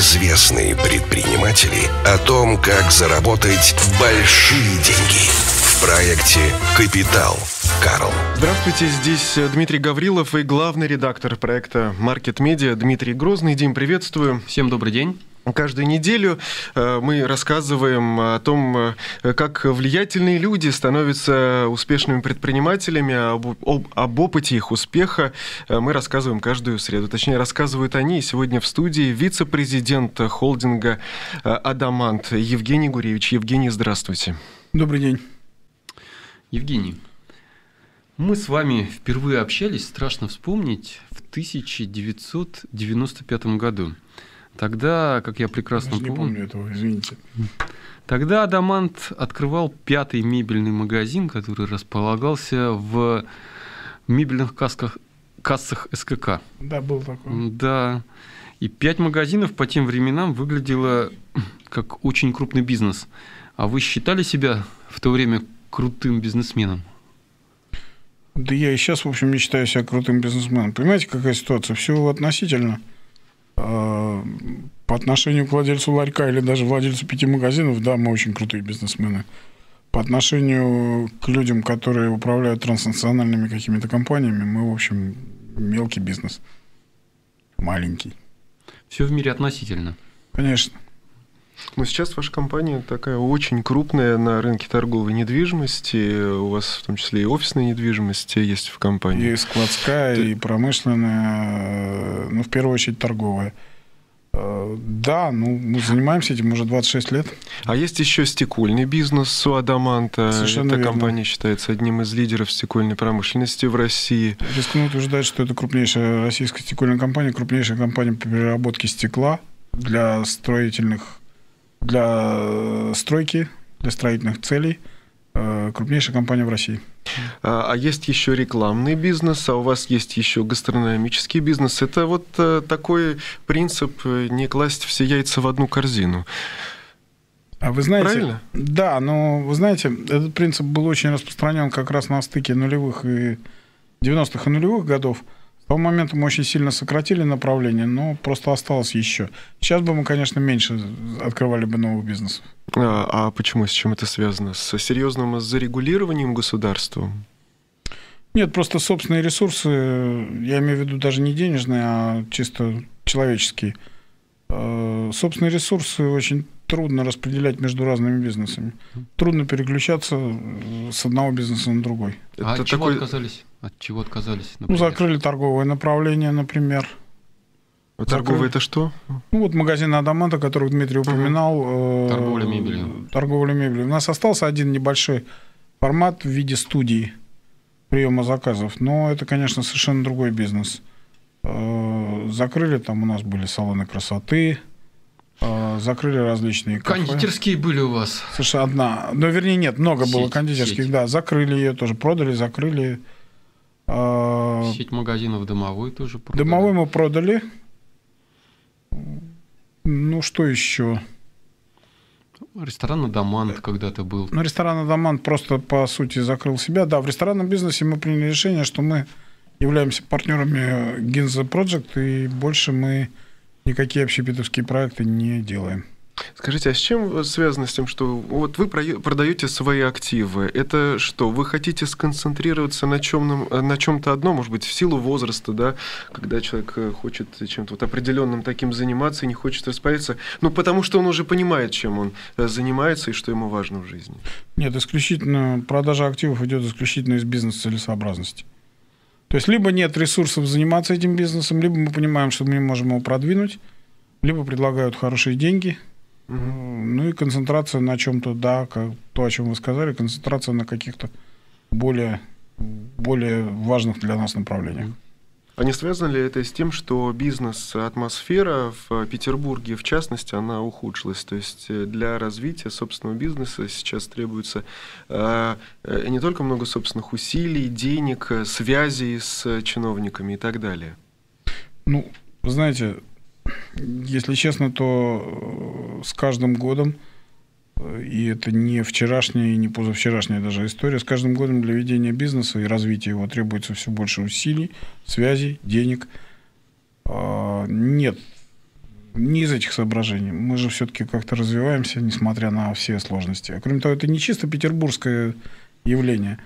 Известные предприниматели о том, как заработать большие деньги. В проекте «Капитал». Карл. Здравствуйте, здесь Дмитрий Гаврилов и главный редактор проекта Market Media Дмитрий Грозный. Дим, приветствую. Всем добрый день. Каждую неделю мы рассказываем о том, как влиятельные люди становятся успешными предпринимателями, об опыте их успеха. Мы рассказываем каждую среду. Точнее, рассказывают они. Сегодня в студии вице-президент холдинга «Адамант» Евгений Гуревич. Евгений, здравствуйте. Добрый день. Евгений, мы с вами впервые общались, страшно вспомнить, в 1995 году. Тогда, как я прекрасно не помню этого, извините. Тогда Адамант открывал 5-й мебельный магазин, который располагался в мебельных кассах СКК. Да, был такой. Да. И 5 магазинов по тем временам выглядело как очень крупный бизнес. А вы считали себя в то время крутым бизнесменом? Да я и сейчас, в общем, не считаю себя крутым бизнесменом. Понимаете, какая ситуация? Все относительно. По отношению к владельцу ларька или даже владельцу 5 магазинов, да, мы очень крутые бизнесмены. По отношению к людям, которые управляют транснациональными какими-то компаниями, мы, в общем, мелкий бизнес. Маленький. Все в мире относительно. Конечно. Но сейчас ваша компания такая очень крупная на рынке торговой недвижимости. У вас в том числе и офисная недвижимость есть в компании. И складская, и промышленная, ну, в первую очередь, торговая. Да, ну, мы занимаемся этим уже 26 лет. А есть еще стекольный бизнес у Адаманта. Совершенно Эта верно. компания считается одним из лидеров стекольной промышленности в России. Рискну утверждать, что это крупнейшая российская стекольная компания, крупнейшая компания по переработке стекла для стройки, для строительных целей. Крупнейшая компания в России. А есть еще рекламный бизнес, а у вас есть еще гастрономический бизнес. Это вот такой принцип не класть все яйца в одну корзину. А вы знаете, правильно? Да, но вы знаете, этот принцип был очень распространен как раз на стыке нулевых и 90-х и нулевых годов. С того момента мы очень сильно сократили направление, но просто осталось еще. Сейчас бы мы, конечно, меньше открывали бы новых бизнесов. А почему? С чем это связано? С серьезным зарегулированием государством? Нет, просто собственные ресурсы, я имею в виду даже не денежные, а чисто человеческие. Собственные ресурсы очень трудно распределять между разными бизнесами. Трудно переключаться с одного бизнеса на другой. А от чего отказались? От чего отказались? Ну, закрыли торговое направление, например. Торговое это что? Ну, вот магазин Адаманта, который Дмитрий упоминал. Торговля мебелью. Торговля мебелью. У нас остался один небольшой формат в виде студии приема заказов, но это, конечно, совершенно другой бизнес. Закрыли, там у нас были салоны красоты, закрыли различные кафе. Кондитерские были у вас? Совершенно одна. Ну, вернее, нет, много было Сеть, кондитерских, сеть. да. Закрыли ее тоже, продали, закрыли. Сеть магазинов «Домовой» тоже продали. Домовой мы продали. Ну, что еще? Ресторан «Адамант» когда-то был. Ну, ресторан «Адамант» просто, по сути, закрыл себя. Да, в ресторанном бизнесе мы приняли решение, что мы являемся партнерами Ginza Project, и больше мы никакие общепитовские проекты не делаем. Скажите, а с чем связано с тем, что вот вы продаете свои активы? Это что, вы хотите сконцентрироваться на чем-то одном, может быть, в силу возраста, да, когда человек хочет чем-то вот определенным таким заниматься и не хочет распариться, ну, потому что он уже понимает, чем он занимается и что ему важно в жизни? Нет, исключительно продажа активов идет исключительно из бизнес-целесообразности. То есть, либо нет ресурсов заниматься этим бизнесом, либо мы понимаем, что мы не можем его продвинуть, либо предлагают хорошие деньги. Ну и концентрация на чем-то, да, то, о чем вы сказали, концентрация на каких-то более важных для нас направлениях. А не связано ли это с тем, что бизнес-атмосфера в Петербурге, в частности, она ухудшилась? То есть для развития собственного бизнеса сейчас требуется не только много собственных усилий, денег, связей с чиновниками и так далее? Ну, вы знаете, если честно, то с каждым годом, и это не вчерашняя и не позавчерашняя даже история, с каждым годом для ведения бизнеса и развития его требуется все больше усилий, связей, денег. Нет не из этих соображений. Мы же все-таки как-то развиваемся, несмотря на все сложности. А кроме того, это не чисто петербургское явление.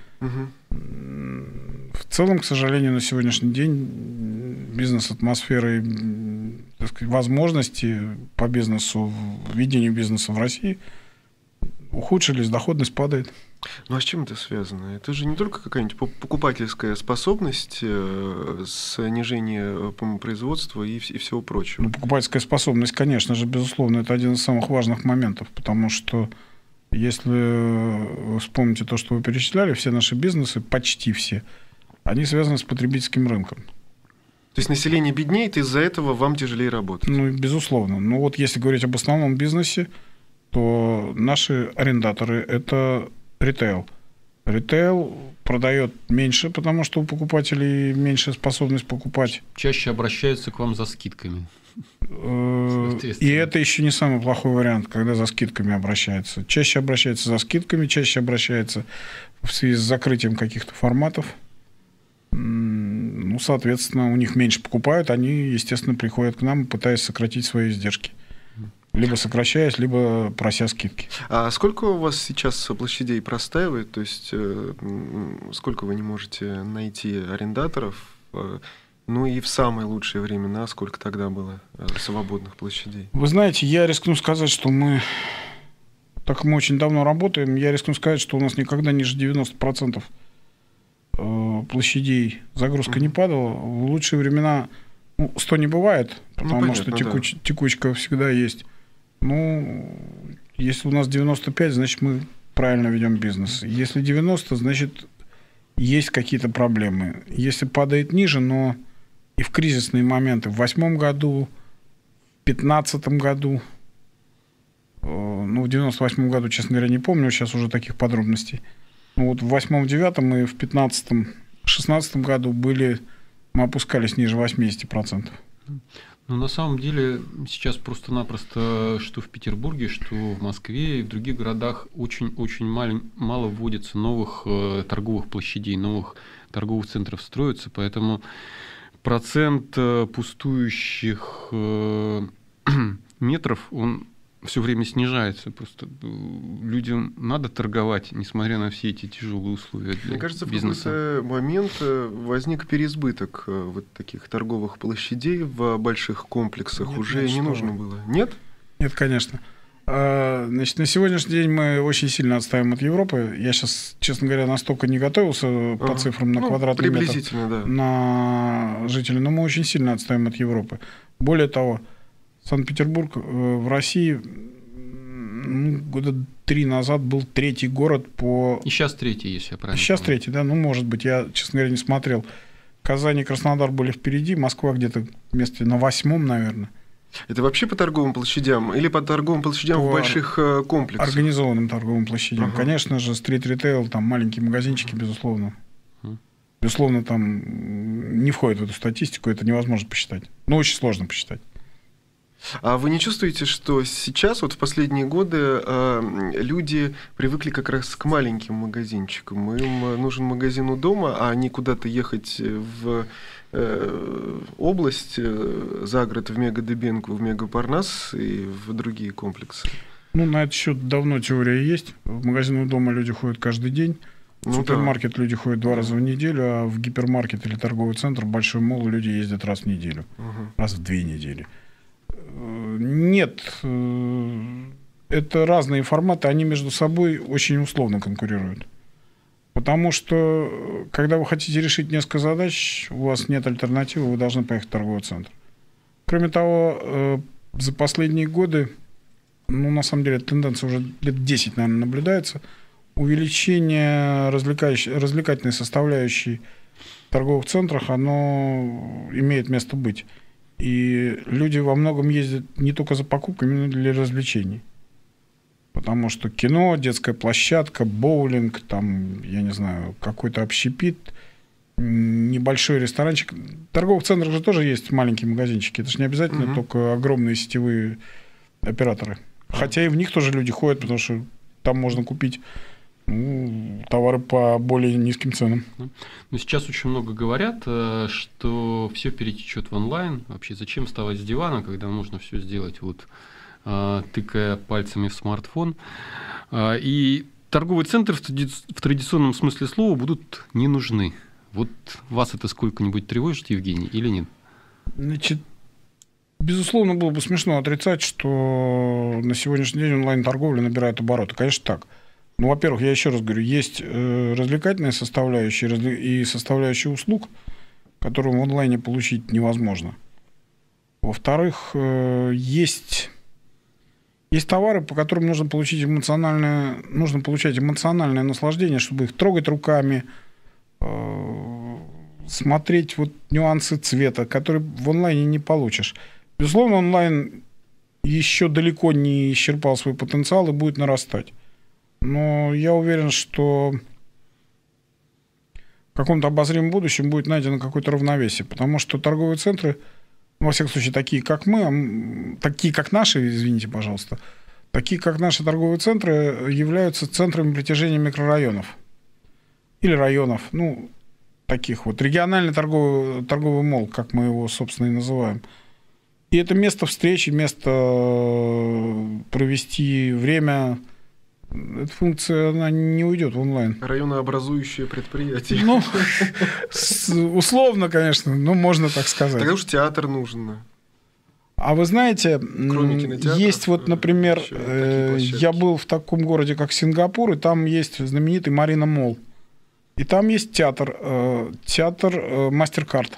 В целом, к сожалению, на сегодняшний день бизнес-атмосфера и, так сказать, возможности по бизнесу, ведению бизнеса в России ухудшились, доходность падает. Ну а с чем это связано? Это же не только какая-нибудь покупательская способность, снижение производства и всего прочего. Ну, покупательская способность, конечно же, безусловно, это один из самых важных моментов, потому что если вы вспомните то, что вы перечисляли, все наши бизнесы, почти все, они связаны с потребительским рынком. То есть население беднеет, из-за этого вам тяжелее работать? Ну, безусловно. Но вот если говорить об основном бизнесе, то наши арендаторы – это ритейл. Ритейл продает меньше, потому что у покупателей меньшая способность покупать. Чаще обращаются к вам за скидками. И это еще не самый плохой вариант, когда за скидками обращаются. Чаще обращаются за скидками, чаще обращаются в связи с закрытием каких-то форматов. Ну, соответственно, у них меньше покупают, они, естественно, приходят к нам, пытаясь сократить свои издержки. Либо сокращаясь, либо прося скидки. А сколько у вас сейчас площадей простаивает? То есть сколько вы не можете найти арендаторов? Ну и в самые лучшие времена, сколько тогда было свободных площадей? Вы знаете, я рискну сказать, что мы, так как мы очень давно работаем, я рискну сказать, что у нас никогда ниже 90% площадей загрузка не падала. В лучшие времена 100 не бывает, потому понятно, что текучка всегда есть. Ну, если у нас 95, значит, мы правильно ведем бизнес. Если 90, значит, есть какие-то проблемы. Если падает ниже, но и в кризисные моменты, в 2008 году, в 2015 году, ну, в 98 году, честно говоря, не помню сейчас уже таких подробностей. Ну, вот в 2008-2009 и в 2015-2016 году мы опускались ниже 80%. Ну, на самом деле, сейчас просто-напросто, что в Петербурге, что в Москве и в других городах очень мало вводится новых торговых площадей, новых торговых центров строится, поэтому процент пустующих метров, он все время снижается. Просто людям надо торговать, несмотря на все эти тяжелые условия для Мне кажется, бизнеса. в какой-то момент возник переизбыток вот таких торговых площадей в больших комплексах. Нет, уже нет, не нужно было. Нет? Нет, конечно. Значит, на сегодняшний день мы очень сильно отстаем от Европы. Я сейчас, честно говоря, настолько не готовился по цифрам на квадратный метр приблизительно, да, на жителя, но мы очень сильно отстаем от Европы. Более того, Санкт-Петербург в России года 3 назад был третий город по... И сейчас третий, если я правильно Сейчас помню. третий, да? Ну, может быть, я, честно говоря, не смотрел. Казань и Краснодар были впереди, Москва где-то вместе на 8-м, наверное. Это вообще по торговым площадям или по торговым площадям в больших комплексах? Организованным торговым площадям. Конечно же, стрит-ритейл, там маленькие магазинчики, безусловно. Безусловно, там не входит в эту статистику, это невозможно посчитать. Ну, очень сложно посчитать. А вы не чувствуете, что сейчас, вот в последние годы, люди привыкли как раз к маленьким магазинчикам? Им нужен магазин у дома, а не куда-то ехать в область, за город, в Мега-Дыбенко, в Мега-Парнас и в другие комплексы? Ну, на этот счет давно теория есть. В магазин у дома люди ходят каждый день. В супермаркет люди ходят 2 раза в неделю, а в гипермаркет или торговый центр, большой молл, люди ездят раз в неделю. Раз в 2 недели. Нет, это разные форматы, они между собой очень условно конкурируют. Потому что, когда вы хотите решить несколько задач, у вас нет альтернативы, вы должны поехать в торговый центр. Кроме того, за последние годы, ну, на самом деле, тенденция уже лет 10, наверное, наблюдается, увеличение развлекательной составляющей в торговых центрах, оно имеет место быть. И люди во многом ездят не только за покупками, но и для развлечений. Потому что кино, детская площадка, боулинг, там, я не знаю, какой-то общепит, небольшой ресторанчик. В торговых центрах же тоже есть маленькие магазинчики. Это же не обязательно только огромные сетевые операторы. Хотя и в них тоже люди ходят, потому что там можно купить Товары по более низким ценам. Но сейчас очень много говорят, что все перетечет в онлайн. Вообще, зачем вставать с дивана, когда можно все сделать, вот, тыкая пальцами в смартфон. И торговые центры в традиционном смысле слова будут не нужны. Вот вас это сколько-нибудь тревожит, Евгений, или нет? Значит, безусловно, было бы смешно отрицать, что на сегодняшний день онлайн-торговля набирает обороты. Конечно, так. Ну, во-первых, я еще раз говорю, есть развлекательная составляющая и составляющая услуг, которые в онлайне получить невозможно. Во-вторых, есть товары, по которым нужно получать эмоциональное наслаждение, чтобы их трогать руками, смотреть вот нюансы цвета, которые в онлайне не получишь. Безусловно, онлайн еще далеко не исчерпал свой потенциал и будет нарастать. Но я уверен, что в каком-то обозримом будущем будет найдено какое-то равновесие, потому что торговые центры, во всяком случае, такие, как наши, извините, пожалуйста, такие, как наши торговые центры, являются центрами притяжения микрорайонов или районов, ну, таких вот, региональный торговый молл, как мы его, собственно, и называем. И это место встречи, место провести время. Эта функция, она не уйдет в онлайн. Районообразующее предприятие. Ну, условно, конечно, но можно так сказать. Тогда уж театр нужен. А вы знаете, есть вот, например, я был в таком городе, как Сингапур, и там есть знаменитый Марина Молл. И там есть театр MasterCard.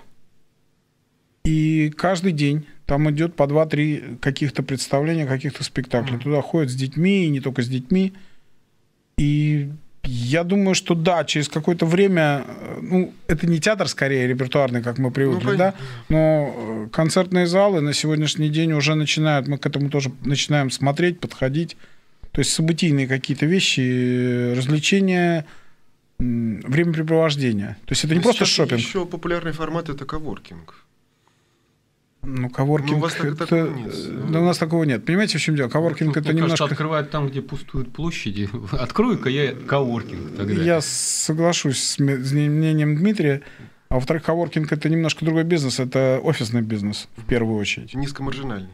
И каждый день там идет по 2-3 каких-то представления, каких-то спектаклей. Туда ходят с детьми, и не только с детьми. И я думаю, что да, через какое-то время, ну, это не театр, скорее, репертуарный, как мы привыкли, да, но концертные залы на сегодняшний день уже начинают, мы к этому тоже начинаем смотреть, подходить. То есть событийные какие-то вещи, развлечения, времяпрепровождения. То есть это не просто шопинг. Еще популярный формат – это коворкинг. Ну, коворкинг, у вас такого нет. Да, у нас такого нет. Понимаете, в чем дело? Коворкинг это немножко... Кажется, открывают там, где пустуют площади. Открою-ка я коворкинг тогда. Я соглашусь с мнением Дмитрия. А во-вторых, коворкинг это немножко другой бизнес. Это офисный бизнес, в первую очередь. Низкомаржинальный.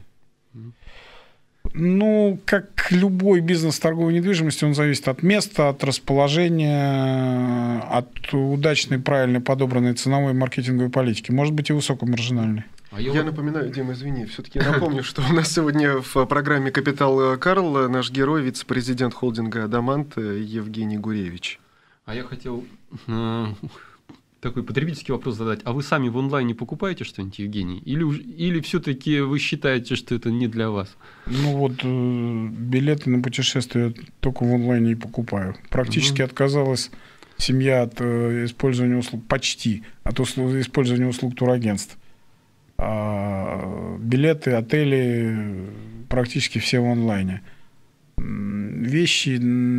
Ну, как любой бизнес торговой недвижимости, он зависит от места, от расположения, от удачной, правильно подобранной ценовой и маркетинговой политики. Может быть, и высокомаржинальной. Я напоминаю, Дима, извини, все-таки напомню, что у нас сегодня в программе «Капитал Карл» наш герой, вице-президент холдинга «Адамант» Евгений Гуревич. А я хотел такой потребительский вопрос задать. А вы сами в онлайне покупаете что-нибудь, Евгений? Или все-таки вы считаете, что это не для вас? Ну вот билеты на путешествия только в онлайне и покупаю. Практически отказалась семья от использования услуг, почти, от использования услуг турагентств. Билеты, отели практически все в онлайне. Вещи,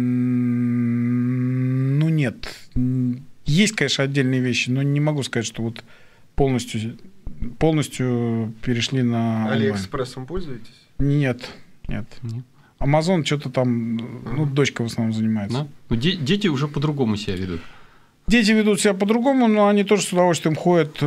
ну нет. Есть, конечно, отдельные вещи, но не могу сказать, что вот полностью перешли на онлайн. Алиэкспрессом пользуетесь? Нет. Амазон что-то там, ну, дочка в основном занимается. Да? Ну, дети уже по-другому себя ведут. Дети ведут себя по-другому, но они тоже с удовольствием ходят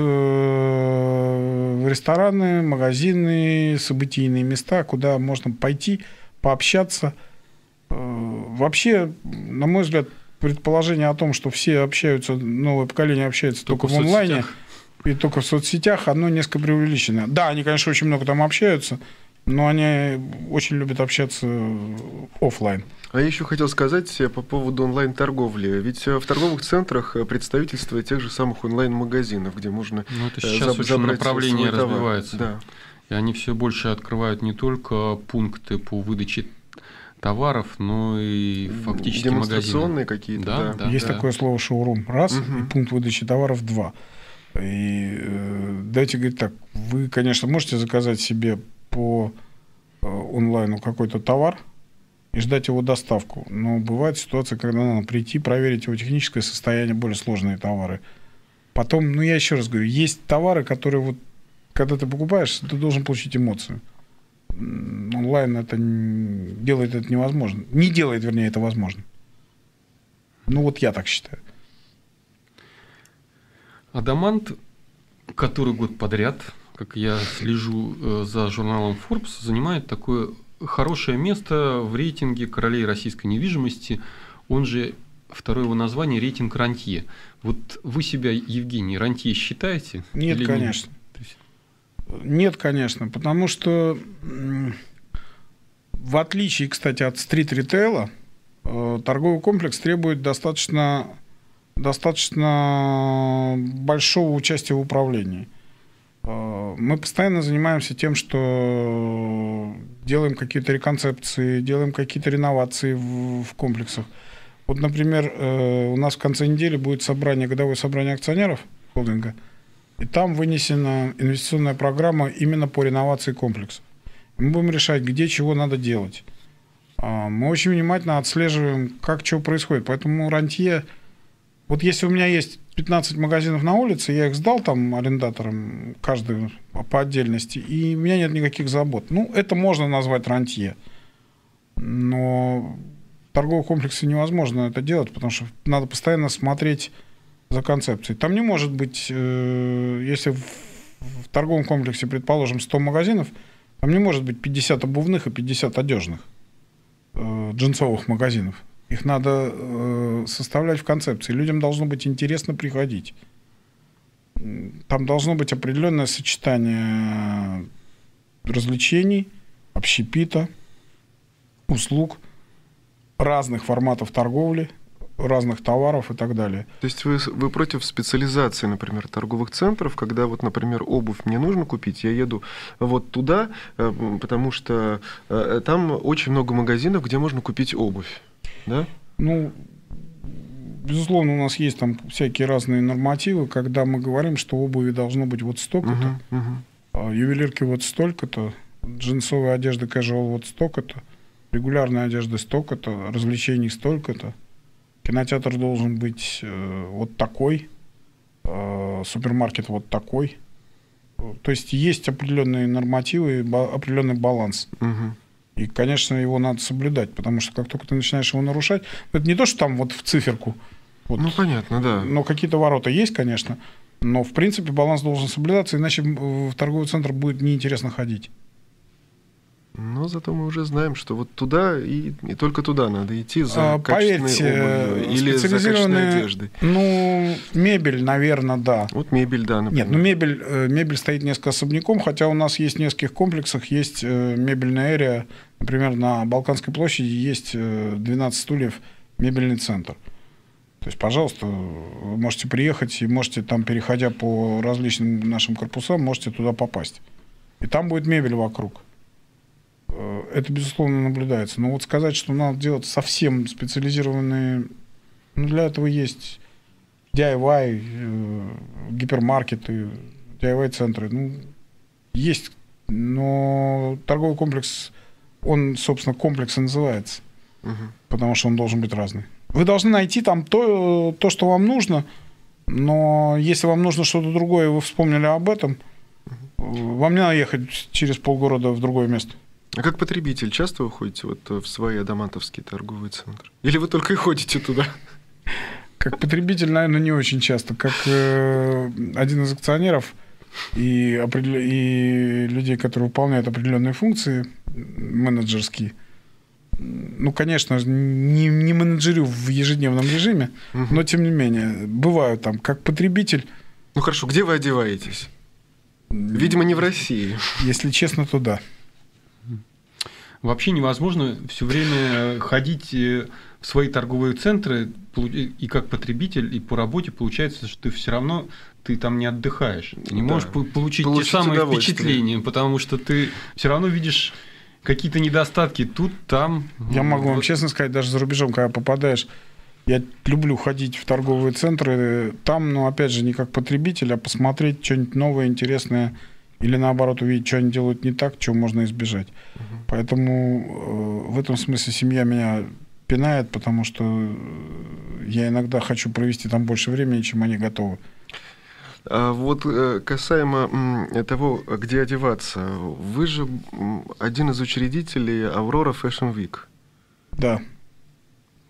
в рестораны, магазины, событийные места, куда можно пойти, пообщаться. Вообще, на мой взгляд, предположение о том, что все общаются, новое поколение общается только в онлайне и только в соцсетях, оно несколько преувеличено. Да, они, конечно, очень много там общаются, но они очень любят общаться офлайн. А я еще хотел сказать по поводу онлайн-торговли. Ведь в торговых центрах представительство тех же самых онлайн-магазинов, где можно это сейчас направление развивается. Да. И они все больше открывают не только пункты по выдаче товаров, но и фактически демонстрационные какие-то. Да. Есть такое слово шоурум. Раз, и пункт выдачи товаров два. И давайте говорить так. Вы, конечно, можете заказать себе по онлайну какой-то товар и ждать его доставку. Но бывает ситуация, когда надо прийти, проверить его техническое состояние, более сложные товары. Потом, я еще раз говорю, есть товары, которые вот, когда ты покупаешь, ты должен получить эмоцию. Онлайн это делает это невозможно. Не делает, вернее, это возможно. Ну, вот я так считаю. Адамант, который год подряд, как я слежу за журналом Forbes, занимает такое хорошее место в рейтинге королей российской недвижимости. Он же, второе его название, рейтинг рантье. Вот вы себя, Евгений, рантье считаете? Нет, или конечно. Нет? Нет, конечно, потому что в отличие, кстати, от стрит-ритейла, торговый комплекс требует достаточно большого участия в управлении. Мы постоянно занимаемся тем, что делаем какие-то реконцепции, делаем какие-то реновации в комплексах. Вот, например, у нас в конце недели будет годовое собрание акционеров холдинга, и там вынесена инвестиционная программа именно по реновации комплексов. Мы будем решать, где чего надо делать. Мы очень внимательно отслеживаем, как чего происходит. Поэтому рантье... Вот если у меня есть 15 магазинов на улице, я их сдал там арендаторам, каждый по отдельности, и у меня нет никаких забот. Ну, это можно назвать рантье. Но в торговом комплексе невозможно это делать, потому что надо постоянно смотреть за концепцией. Там не может быть, если в торговом комплексе, предположим, 100 магазинов, там не может быть 50 обувных и 50 одежных джинсовых магазинов. Их надо составлять в концепции. Людям должно быть интересно приходить. Там должно быть определенное сочетание развлечений, общепита, услуг, разных форматов торговли, разных товаров и так далее. То есть вы против специализации, например, торговых центров, когда вот, например, обувь мне нужно купить, я еду вот туда, потому что там очень много магазинов, где можно купить обувь, да? Ну, безусловно, у нас есть там всякие разные нормативы, когда мы говорим, что обуви должно быть вот столько-то, ювелирки вот столько-то, джинсовая одежда casual вот столько-то, регулярная одежда столько-то, развлечений столько-то. Кинотеатр должен быть вот такой, супермаркет вот такой. То есть есть определенные нормативы, определенный баланс. И, конечно, его надо соблюдать, потому что как только ты начинаешь его нарушать, это не то, что там вот в циферку. Вот, ну, понятно, да. Но какие-то ворота есть, конечно. Но, в принципе, баланс должен соблюдаться, иначе в торговый центр будет неинтересно ходить. Но зато мы уже знаем, что вот туда и только туда надо идти за качественной обувью или за качественной одеждой. Ну, мебель, наверное, да. Вот мебель, да, например. Нет, ну мебель стоит несколько особняком, хотя у нас есть в нескольких комплексах, есть мебельная area, например, на Балканской площади есть 12 стульев, мебельный центр. То есть, пожалуйста, вы можете приехать и можете там, переходя по различным нашим корпусам, можете туда попасть. И там будет мебель вокруг. Это, безусловно, наблюдается. Но вот сказать, что надо делать совсем специализированные... Ну, для этого есть DIY, гипермаркеты, DIY-центры. Ну, есть. Но торговый комплекс, он, собственно, комплекс и называется. Потому что он должен быть разный. Вы должны найти там то, что вам нужно. Но если вам нужно что-то другое, и вы вспомнили об этом, вам не надо ехать через полгорода в другое место. А как потребитель часто вы ходите вот в свои адамантовские торговые центры? Или вы только и ходите туда? Как потребитель, наверное, не очень часто. Как один из акционеров и людей, которые выполняют определенные функции менеджерские, ну, конечно, не менеджерю в ежедневном режиме, но, тем не менее, бываю там, как потребитель. Ну, хорошо, где вы одеваетесь? Видимо, не в России. Если честно, то да. Вообще невозможно все время ходить в свои торговые центры и как потребитель, и по работе получается, что ты там не отдыхаешь. Ты не можешь получить те самые впечатления, потому что ты все равно видишь какие-то недостатки тут, там. Я могу вам честно сказать, даже за рубежом, когда попадаешь, я люблю ходить в торговые центры там, но опять же не как потребитель, а посмотреть что-нибудь новое, интересное. Или, наоборот, увидеть, что они делают не так, чего можно избежать. Поэтому в этом смысле семья меня пинает, потому что я иногда хочу провести там больше времени, чем они готовы. А вот касаемо того, где одеваться, вы же один из учредителей Аврора Fashion Week. Да.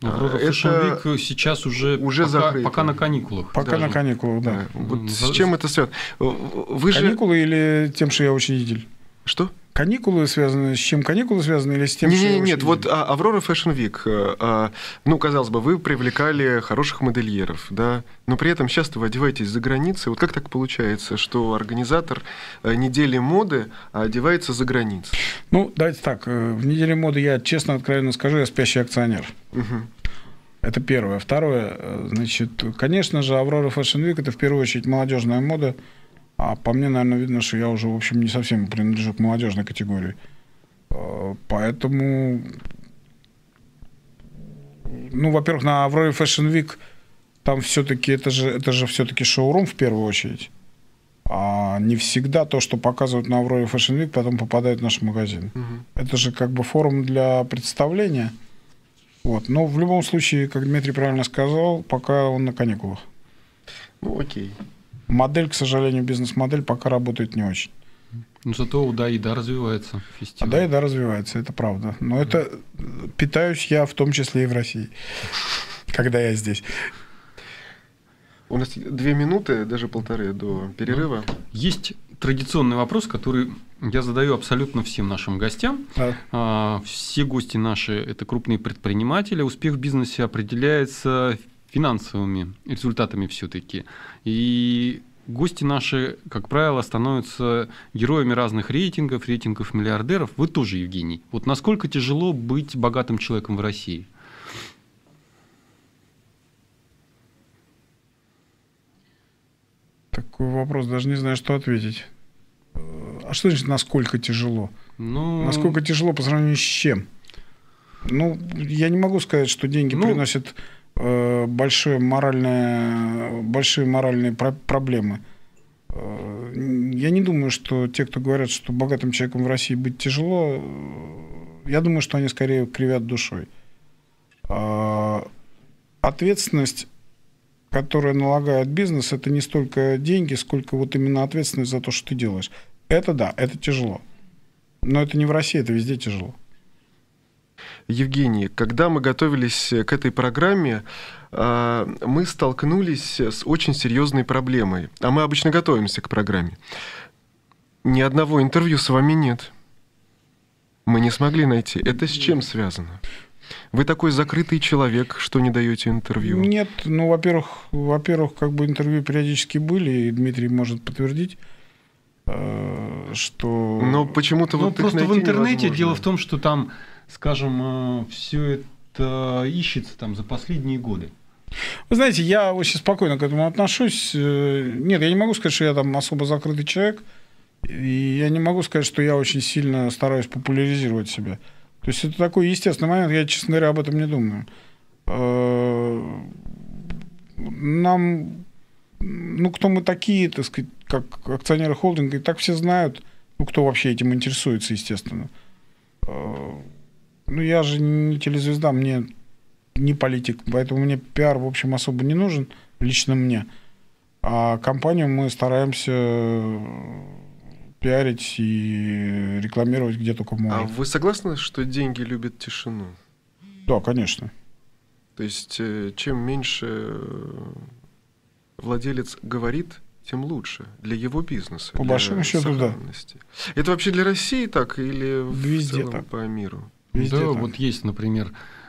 Аврора Fashion Week сейчас уже пока на каникулах. Пока на каникулах, да. Вот с чем это связано? Каникулы или тем, что я учредитель? Что? Каникулы связаны с чем? Каникулы связаны или с тем, что... Нет, вот Аврора Fashion Week, ну, казалось бы, вы привлекали хороших модельеров, да, но при этом часто вы одеваетесь за границей. Вот как так получается, что организатор недели моды одевается за границей? Ну, давайте так, в неделе моды я честно, откровенно скажу, я спящий акционер. Угу. Это первое. Второе, значит, конечно же, Аврора Fashion Week – это в первую очередь молодежная мода. А по мне, наверное, видно, что я уже, в общем, не совсем принадлежу к молодежной категории. Поэтому, ну, во-первых, на Авроре Fashion Week там все-таки это же все-таки шоурум в первую очередь. А не всегда то, что показывают на Авроре Fashion Week, потом попадает в наш магазин. Угу. Это же как бы форум для представления. Вот. Но в любом случае, как Дмитрий правильно сказал, пока он на каникулах. Ну, окей. Модель, к сожалению, бизнес-модель пока работает не очень. Но зато у ДАИДа развивается фестиваль. ДАИДа развивается, это правда. Но это питаюсь я в том числе и в России, когда я здесь. У нас 2 минуты, даже 1,5 до перерыва. Есть традиционный вопрос, который я задаю абсолютно всем нашим гостям. Да. Все гости наши – это крупные предприниматели. Успех в бизнесе определяется финансовыми результатами все-таки. И гости наши, как правило, становятся героями разных рейтингов миллиардеров. Вы тоже, Евгений. Вот насколько тяжело быть богатым человеком в России? Такой вопрос, даже не знаю, что ответить. А что значит, насколько тяжело? Насколько тяжело по сравнению с чем? Ну, я не могу сказать, что деньги приносят большие моральные проблемы. Я не думаю, что те, кто говорят, что богатым человеком в России быть тяжело, я думаю, что они скорее кривят душой. Ответственность, которая налагает бизнес, это не столько деньги, сколько вот именно ответственность за то, что ты делаешь. Это да, это тяжело. Но это не в России, это везде тяжело. Евгений, когда мы готовились к этой программе, мы столкнулись с очень серьезной проблемой. А мы обычно готовимся к программе. Ни одного интервью с вами нет. Мы не смогли найти. Это с чем связано? Вы такой закрытый человек, что не даете интервью? Нет, ну, во-первых, как бы интервью периодически были, и Дмитрий может подтвердить, что... Но почему-то вот просто их найти в интернете невозможно. Дело в том, что там, скажем, все это ищется там за последние годы. Вы знаете, я очень спокойно к этому отношусь. Нет, я не могу сказать, что я там особо закрытый человек, и я не могу сказать, что я очень сильно стараюсь популяризировать себя. То есть это такой естественный момент, я, честно говоря, об этом не думаю. Нам, ну, кто мы такие, так сказать, как акционеры холдинга, и так все знают, ну, кто вообще этим интересуется, естественно. Ну, я же не телезвезда, мне не политик, поэтому мне пиар, в общем, особо не нужен, лично мне. А компанию мы стараемся пиарить и рекламировать где только можно. А вы согласны, что деньги любят тишину? Да, конечно. То есть, чем меньше владелец говорит, тем лучше для его бизнеса. По большому счету, да. Это вообще для России так или везде в целом так. По миру? Везде да, так. Вот есть, например,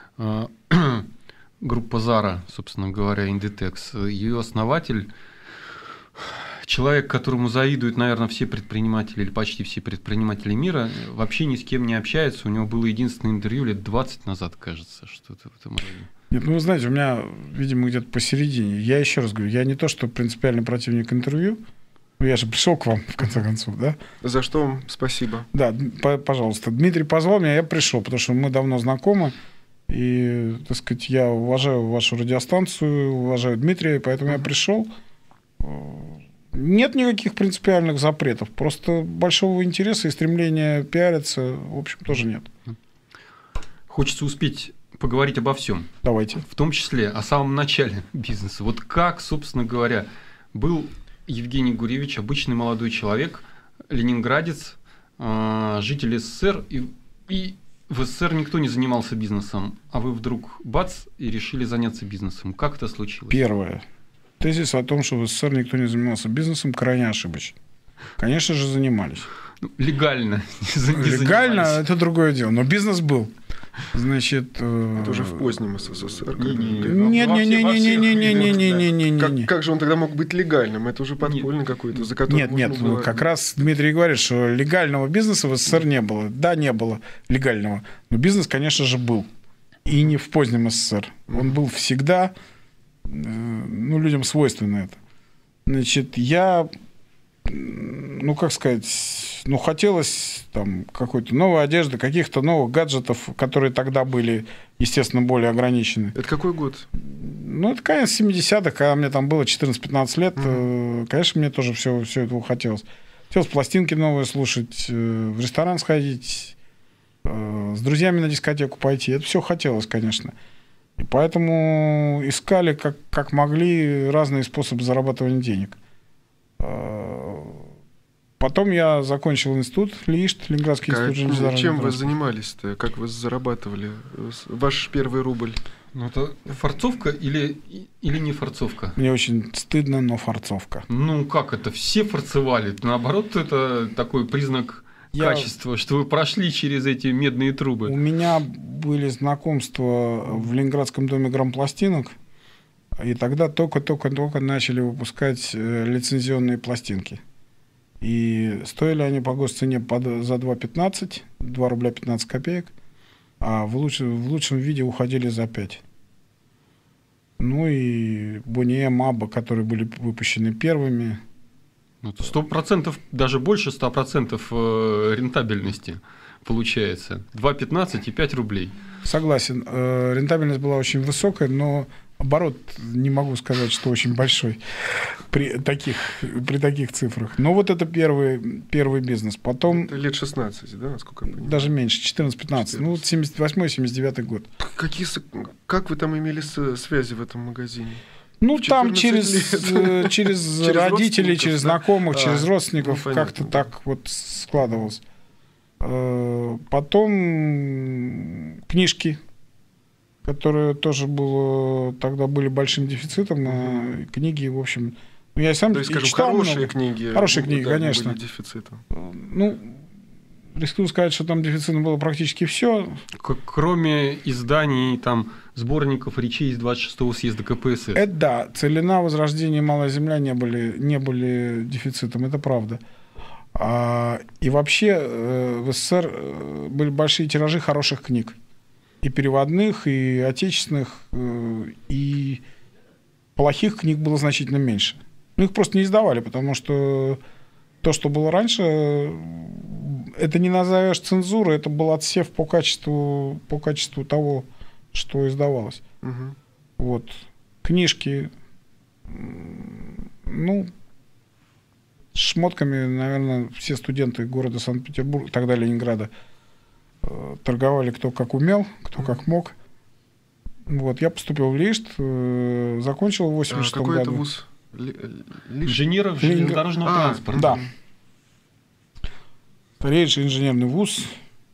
группа Zara, собственно говоря, Inditex. Ее основатель, человек, которому завидуют, наверное, все предприниматели или почти все предприниматели мира, вообще ни с кем не общается. У него было единственное интервью лет 20 назад, кажется, что-то в этом роде. Нет, ну вы знаете, у меня, видимо, где-то посередине. Я еще раз говорю, я не то, что принципиальный противник интервью. Я же пришел к вам, в конце концов, да? За что вам спасибо. Да, пожалуйста. Дмитрий позвал меня, я пришел, потому что мы давно знакомы. И, так сказать, я уважаю вашу радиостанцию, уважаю Дмитрия, поэтому я пришел. Нет никаких принципиальных запретов. Просто большого интереса и стремления пиариться, в общем, тоже нет. Хочется успеть поговорить обо всем. Давайте. В том числе о самом начале бизнеса. Вот как, собственно говоря, был Евгений Гуревич, обычный молодой человек, ленинградец, житель СССР, и в СССР никто не занимался бизнесом, а вы вдруг бац и решили заняться бизнесом. Как это случилось? Первое. Тезис о том, что в СССР никто не занимался бизнесом, крайне ошибочен. Конечно же, занимались. Легально. Легально – это другое дело. Но бизнес был. Значит, это уже в позднем СССР. Не-не-не-не-не-не-не-не-не-не-не. Как же он тогда мог быть легальным? Это уже подпольный какой-то, за которым Нет, как раз Дмитрий говорит, что легального бизнеса в СССР не было. Да, не было легального. Но бизнес, конечно же, был. И не в позднем СССР. Он был всегда, людям свойственно это. Значит, я... хотелось там какой-то новой одежды, каких-то новых гаджетов, которые тогда были, естественно, более ограничены. Это какой год? Это конец 70-х, когда мне там было 14-15 лет. Конечно, мне тоже все этого хотелось. Хотелось пластинки новые слушать, в ресторан сходить, с друзьями на дискотеку пойти. Это все хотелось, конечно. И поэтому искали, как могли, разные способы зарабатывания денег. Потом я закончил институт ЛИИШТ, Ленинградский институт железнодорожного Чем вы транспорта. занимались-то? Как вы зарабатывали? Ваш первый рубль? Это форцовка или не форцовка? Мне очень стыдно, но форцовка. Как это? Все форцевали. Наоборот, это такой признак качества, что вы прошли через эти медные трубы. У меня были знакомства в Ленинградском доме грампластинок, и тогда только начали выпускать лицензионные пластинки. И стоили они по госцене за 2,15, 2 рубля 15 копеек, а в лучшем виде уходили за 5. И Bonnier, Mabba, которые были выпущены первыми. Это 100%, даже больше 100% рентабельности получается. 2,15 и 5 рублей. Согласен. Рентабельность была очень высокая, но оборот не могу сказать, что очень большой при таких цифрах. Но это первый бизнес. Потом... Это лет 16, да, насколько я понимаю? Даже меньше, 14-15. 78-79 год. Как вы там имели связи в этом магазине? Там через родителей, через знакомых, через родственников как-то так складывалось. Потом книжки, которые тоже тогда были большим дефицитом. Книги, в общем... Я сам читал хорошие книги. Хорошие книги, конечно. Были дефицитом. Рискую сказать, что там дефицитом было практически все. Кроме изданий, сборников речей из 26-го съезда КПСС. Это да. Целина, Возрождение, Малая Земля не были дефицитом, это правда. И вообще в СССР были большие тиражи хороших книг. И переводных, и отечественных, и плохих книг было значительно меньше. Их просто не издавали, потому что то, что было раньше, это не назовешь цензурой, это был отсев по качеству того, что издавалось. Книжки, шмотками, наверное, все студенты города Санкт-Петербурга, тогда Ленинграда, торговали кто как умел, кто как мог. Я поступил в ЛИИШТ, закончил в 86 году. Какой это вуз? Инженеров железнодорожного транспорта. Да. Старейший инженерный вуз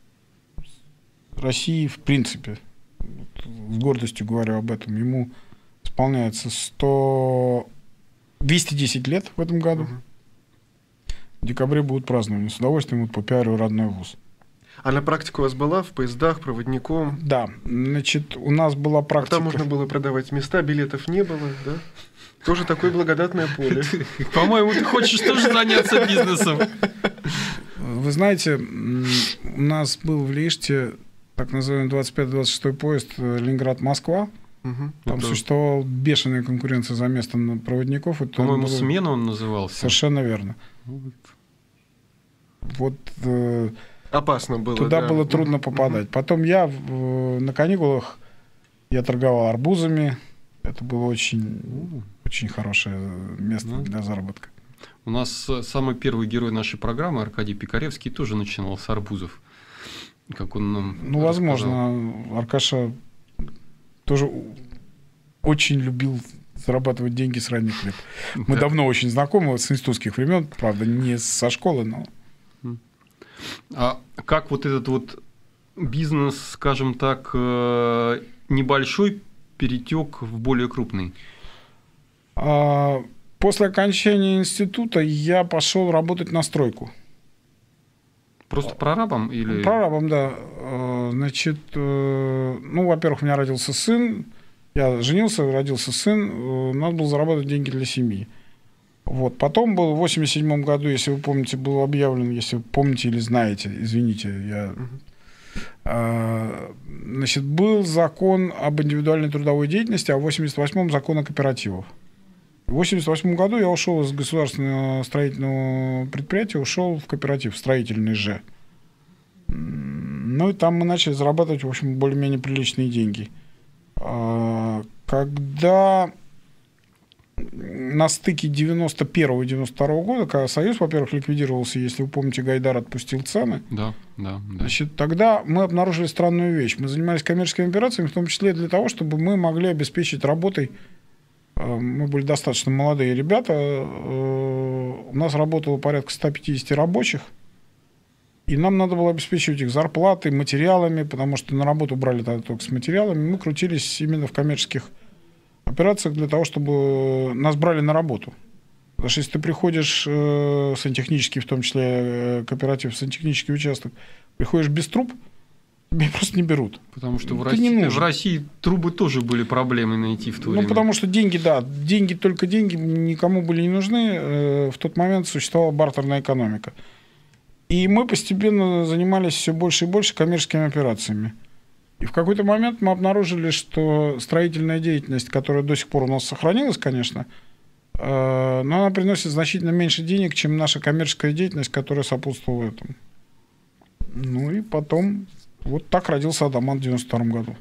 России в принципе. С гордостью говорю об этом. Ему исполняется 210 лет в этом году. В декабре будут празднования. С удовольствием попиарю родной вуз. А на практике у вас была в поездах, проводником? Да. Значит, у нас была практика... Там можно было продавать места, билетов не было, да? Тоже такое благодатное поле. По-моему, ты хочешь тоже заняться бизнесом. Вы знаете, у нас был в ЛИИШТе так называемый 25-26 поезд Ленинград-Москва. Там существовала бешеная конкуренция за место проводников. По-моему, «Смена» он назывался. Совершенно верно. Опасно было. Туда было трудно попадать. Потом я на каникулах торговал арбузами. Это было очень хорошее место для заработка. У нас самый первый герой нашей программы, Аркадий Пикаревский, тоже начинал с арбузов. Как он нам возможно. Аркаша тоже очень любил зарабатывать деньги с ранних лет. Мы давно очень знакомы, с институтских времен, правда, не со школы, но... А как этот бизнес, скажем так, небольшой перетек в более крупный? После окончания института я пошел работать на стройку. Просто прорабом или? Прорабом, да. Значит, во-первых, у меня родился сын, я женился, родился сын, надо было заработать деньги для семьи. Вот. Потом был в 1987 году, если вы помните, был объявлен, если вы помните или знаете, извините, значит, был закон об индивидуальной трудовой деятельности, а в 1988 закон о кооперативах. В 1988 году я ушел из государственного строительного предприятия, ушел в кооператив строительный же. Ну и там мы начали зарабатывать, в общем, более-менее приличные деньги. Когда на стыке 91 и 92 года, когда Союз, во-первых, ликвидировался, если вы помните, Гайдар отпустил цены, да. Значит, тогда мы обнаружили странную вещь. Мы занимались коммерческими операциями, в том числе для того, чтобы мы могли обеспечить работой. Мы были достаточно молодые ребята. У нас работало порядка 150 рабочих. И нам надо было обеспечивать их зарплатой, материалами, потому что на работу брали только с материалами. Мы крутились именно в коммерческих операциях для того, чтобы нас брали на работу. Потому что если ты приходишь сантехнический, в том числе кооператив, сантехнический участок, приходишь без труб, тебя просто не берут. Потому что в России трубы тоже были проблемой найти в то время. Потому что деньги, только деньги никому были не нужны. В тот момент существовала бартерная экономика. И мы постепенно занимались все больше и больше коммерческими операциями. И в какой-то момент мы обнаружили, что строительная деятельность, которая до сих пор у нас сохранилась, конечно, но она приносит значительно меньше денег, чем наша коммерческая деятельность, которая сопутствовала этому. Ну и потом вот так родился Адамант в 1992 году.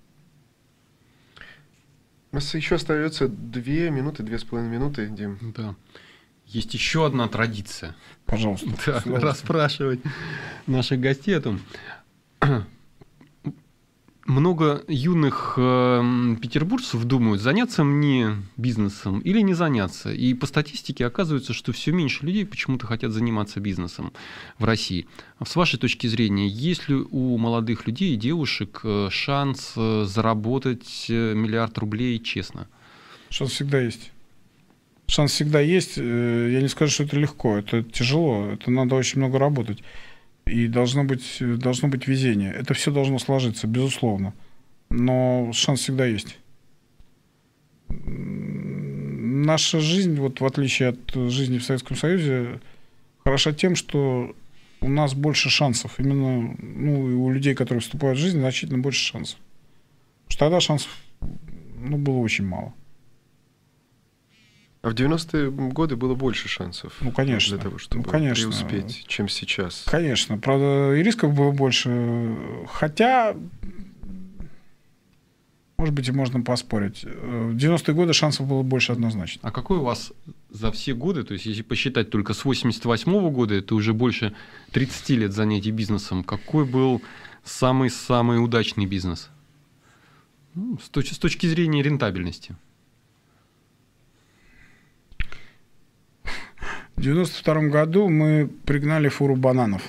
У нас еще остается 2,5 минуты, Дим. Да. Есть еще одна традиция. Пожалуйста. Да, расспрашивать наших гостей о том. Много юных петербуржцев думают, заняться мне бизнесом или не заняться. И по статистике оказывается, что все меньше людей почему-то хотят заниматься бизнесом в России. С вашей точки зрения, есть ли у молодых людей и девушек шанс заработать 1 миллиард рублей честно? Шанс всегда есть. Шанс всегда есть. Я не скажу, что это легко. Это тяжело. Это надо очень много работать. И должно быть везение. Это все должно сложиться, безусловно. Но шанс всегда есть. Наша жизнь, вот в отличие от жизни в Советском Союзе, хороша тем, что у нас больше шансов. Именно у людей, которые вступают в жизнь, значительно больше шансов. Потому что тогда шансов было очень мало. А в 90-е годы было больше шансов. Конечно. Для того, чтобы преуспеть, чем сейчас. Конечно. Правда, и рисков было больше. Хотя, может быть, и можно поспорить. В 90-е годы шансов было больше однозначно. А какой у вас за все годы, то есть если посчитать только с 88-го года, это уже больше 30 лет занятий бизнесом, какой был самый удачный бизнес? С точки зрения рентабельности. В 1992 году мы пригнали фуру бананов.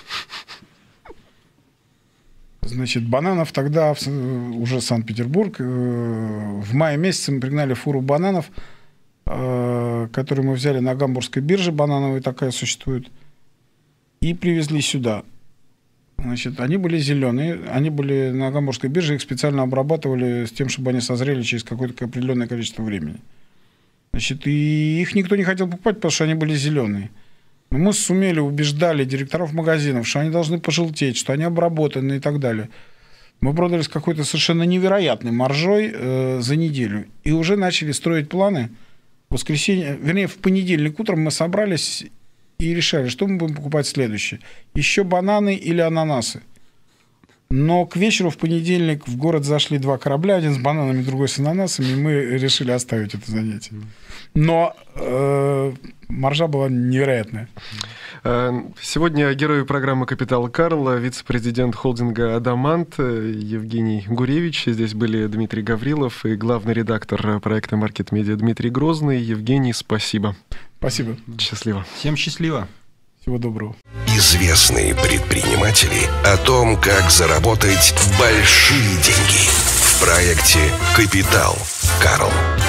Значит, бананов тогда уже Санкт-Петербург. В мае месяце мы пригнали фуру бананов, которую мы взяли на Гамбургской бирже, банановая такая существует, и привезли сюда. Значит, они были зеленые, они были на Гамбургской бирже, их специально обрабатывали с тем, чтобы они созрели через какое-то определенное количество времени. Значит, и их никто не хотел покупать, потому что они были зеленые. Но мы убеждали директоров магазинов, что они должны пожелтеть, что они обработаны и так далее. Мы продали с какой-то совершенно невероятной маржой за неделю. И уже начали строить планы. В понедельник утром мы собрались и решали, что мы будем покупать следующее. Еще бананы или ананасы. Но к вечеру в понедельник в город зашли 2 корабля, один с бананами, другой с ананасами, и мы решили оставить это занятие. Но маржа была невероятная. Сегодня герой программы «Капитал Карл», вице-президент холдинга «Адамант» Евгений Гуревич. Здесь были Дмитрий Гаврилов и главный редактор проекта «Маркет Медиа» Дмитрий Грозный. Евгений, спасибо. Спасибо. Счастливо. Всем счастливо. Всего доброго. известные предприниматели о том, как заработать большие деньги в проекте «Капитал». Карл.